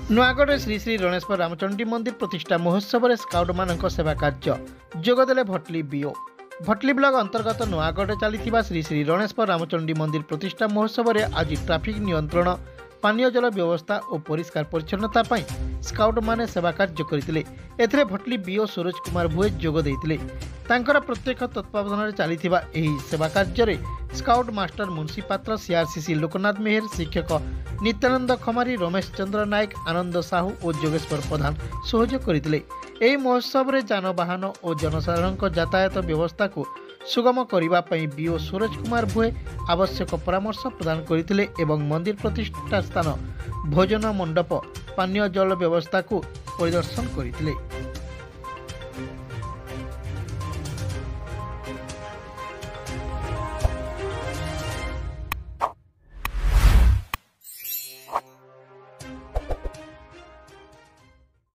ନୂଆଗଡ଼ରେ ଶ୍ରୀ ଶ୍ରୀ ରଣେଶ୍ୱର ରାମଚଣ୍ଡୀ ମନ୍ଦିର ପ୍ରତିଷ୍ଠା ମହୋତ୍ସବରେ ସ୍କାଉଟମାନଙ୍କ ସେବା କାର୍ଯ୍ୟ ଯୋଗଦେଲେ ଭଟଲି ବିଓ। ଭଟଲି ବ୍ଲକ ଅନ୍ତର୍ଗତ ନୂଆଗଡ଼ରେ ଚାଲିଥିବା ଶ୍ରୀ ଶ୍ରୀ ରଣେଶ୍ୱର ରାମଚଣ୍ଡୀ ମନ୍ଦିର ପ୍ରତିଷ୍ଠା ମହୋତ୍ସବରେ ଆଜି ଟ୍ରାଫିକ୍ ନିୟନ୍ତ୍ରଣ, ପାନୀୟ ଜଳ ବ୍ୟବସ୍ଥା ଓ ପରିଷ୍କାର ପରିଚ୍ଛନ୍ନତା ପାଇଁ ସ୍କାଉଟମାନେ ସେବା କାର୍ଯ୍ୟ କରିଥିଲେ। ଏଥିରେ ଭଟଲି ବିଓ ସରୋଜ କୁମାର ଭୁଏ ଯୋଗ ଦେଇଥିଲେ। ତାଙ୍କର ପ୍ରତ୍ୟକ୍ଷ ତତ୍ତ୍ୱାବଧାନରେ ଚାଲିଥିବା ଏହି ସେବା କାର୍ଯ୍ୟରେ scout master Munsi Patra, CRCC Loknath Meher, ଶିକ୍ଷକ ନିତ୍ୟାନନ୍ଦ ଖମାରୀ, ରମେଶ ଚନ୍ଦ୍ର ନାୟକ, ଆନନ୍ଦ ସାହୁ ଓ ଯୋଗେଶ୍ୱର ପ୍ରଧାନ ସହଯୋଗ କରିଥିଲେ। ଏହି ମହୋତ୍ସବରେ ଯାନବାହନ ଓ ଜନସାଧାରଣଙ୍କ ଯାତାୟାତ ବ୍ୟବସ୍ଥାକୁ ସୁଗମ କରିବା ପାଇଁ ବିଓ ସରୋଜ କୁମାର ଭୁଏ ଆବଶ୍ୟକ ପରାମର୍ଶ ପ୍ରଦାନ କରିଥିଲେ ଏବଂ ମନ୍ଦିର ପ୍ରତିଷ୍ଠା ସ୍ଥାନ, ଭୋଜନ ମଣ୍ଡପ, ପାନୀୟ ଜଳ ବ୍ୟବସ୍ଥାକୁ ପରିଦର୍ଶନ କରିଥିଲେ।